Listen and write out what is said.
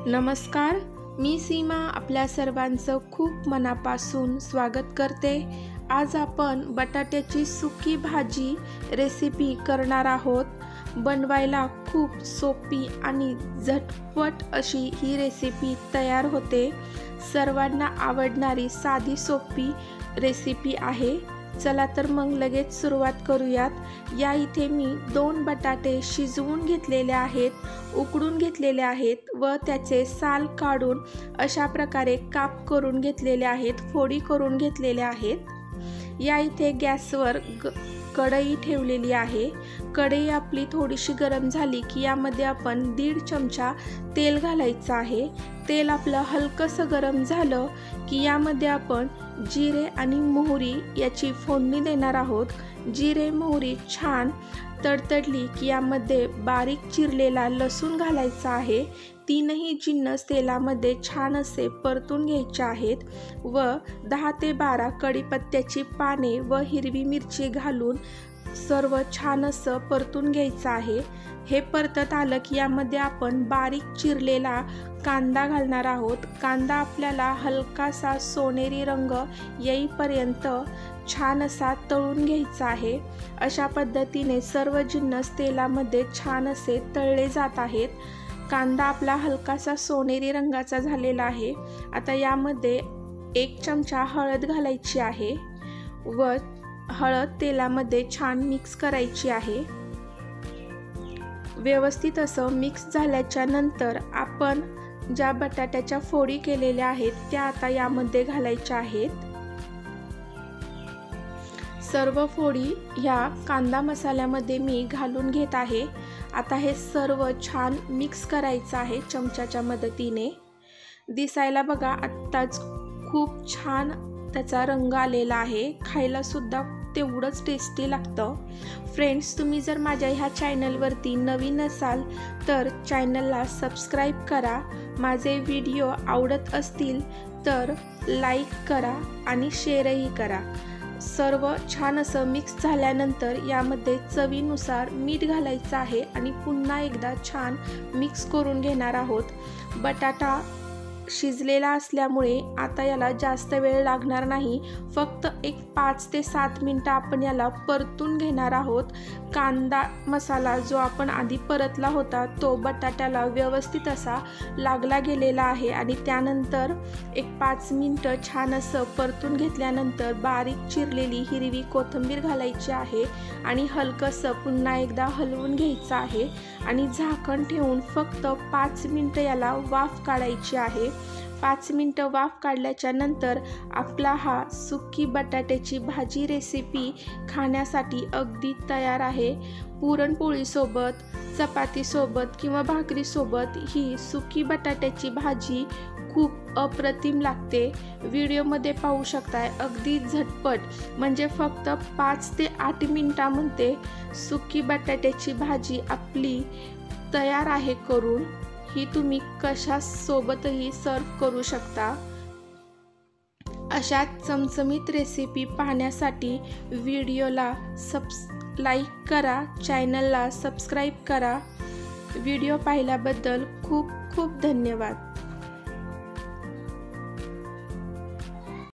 नमस्कार, मी सीमा आपल्या सर्वांचं खूप मनापासून स्वागत करते। आज आपण बटाट्याची सुकी भाजी रेसिपी करणार आहोत। बनवायला खूप सोपी आणि झटपट अशी ही रेसिपी तयार होते। सर्वांना आवडणारी साधी सोपी रेसिपी आहे। चला तर मग लगेच सुरुवात करूयात। या इथे मी 2 बटाटे शिजवून घेतलेले आहेत, उकडून घेतलेले आहेत व त्याचे साल काढून अशा प्रकारे काप करून घेतलेले आहेत, फोडी करून घेतलेले आहेत। या इथे गॅसवर कढई ठेवलेली आहे। कढई आपली थोडीशी गरम झाली की यामध्ये आपण 1.5 चमचा तेल घालायचं आहे। तेल आपलं हलकंसं गरम झालं की यामध्ये आपण जिरे आणि मोहरी याची फोडणी देणार आहोत। जिरे मोहरी छान तडतडली की यामध्ये बारीक चिरलेला लसूण घालायचा आहे। तीनही जिन्नस तेलामध्ये छान असे परतून घ्यायचे आहेत व 10 ते 12 कढीपत्त्याची पाने व हिरवी मिरची घालून सर्व छान असं परतून घ्यायचं आहे। हे परतत आलं की यामध्ये आपण बारीक चिरलेला कांदा घालणार आहोत। कांदा आपल्याला हलकासा सोनेरी रंग येईपर्यंत छान असा तळून घ्यायचा आहे। अशा पद्धतीने सर्व जिन्नस तेलामध्ये छान असे तळले जात आहेत। कांदा आपला हलकासा सोनेरी रंगाचा झालेला आहे। आता यामध्ये 1 चमचा हळद घालायची आहे व हळद तेलामध्ये छान मिक्स करायची आहे। व्यवस्थित असं मिक्स झाल्याच्या नंतर आपण ज्या बटाट्याच्या फोडी केलेल्या आहेत त्या आता यामध्ये घालायच्या आहेत। सर्व फोडी ह्या कांदा मसाल्यामध्ये मी घालून घेत आहे। आता हे सर्व छान मिक्स करायचं आहे चमच्याच्या मदतीने। दिसायला बघा आत्ताच खूप छान त्याचा रंग आलेला आहे। खायला सुद्धा तेवढंच टेस्टी लागतं। फ्रेंड्स, तुम्ही जर माझ्या ह्या चॅनलवरती नवीन असाल तर चॅनलला सबस्क्राईब करा। माझे व्हिडिओ आवडत असतील तर लाईक करा आणि शेअरही करा। सर्व छान असं मिक्स झाल्यानंतर यामध्ये चवीनुसार मीठ घालायचं आहे आणि पुन्हा एकदा छान मिक्स करून घेणार आहोत। बटाटा शिजलेला असल्यामुळे आता याला जास्त वेळ लागणार नाही। फक्त 5 ते 7 मिनिटं आपण याला परतून घेणार आहोत। कांदा मसाला जो आपण आधी परतला होता तो बटाट्याला व्यवस्थित असा लागला गेलेला आहे आणि त्यानंतर 5 मिनिटं छान असं परतून घेतल्यानंतर बारीक चिरलेली हिरवी कोथिंबीर घालायची आहे आणि हलकंसं पुन्हा एकदा हलवून घ्यायचं आहे आणि झाकण ठेवून फक्त 5 मिनिटं याला वाफ काढायची आहे। 5 मिनिटं वाफ काढल्याच्या नंतर आपला हा सुकी बटाट्याची भाजी रेसिपी खाण्यासाठी अगदी तयार आहे। पुरणपोळीसोबत, चपातीसोबत किंवा भाकरीसोबत ही सुकी बटाट्याची भाजी खूप अप्रतिम लागते। व्हिडिओमध्ये पाहू शकताय अगदी झटपट म्हणजे फक्त 5 ते 8 मिनिटांमध्ये सुकी बटाट्याची भाजी आपली तयार आहे करून। ही तुम्ही कशासोबतही सर्व करू शकता। अशा चमचमीत रेसिपी पाहण्यासाठी व्हिडिओला लाईक करा, चॅनलला सबस्क्राईब करा। व्हिडिओ पाहिल्याबद्दल खूप खूप धन्यवाद।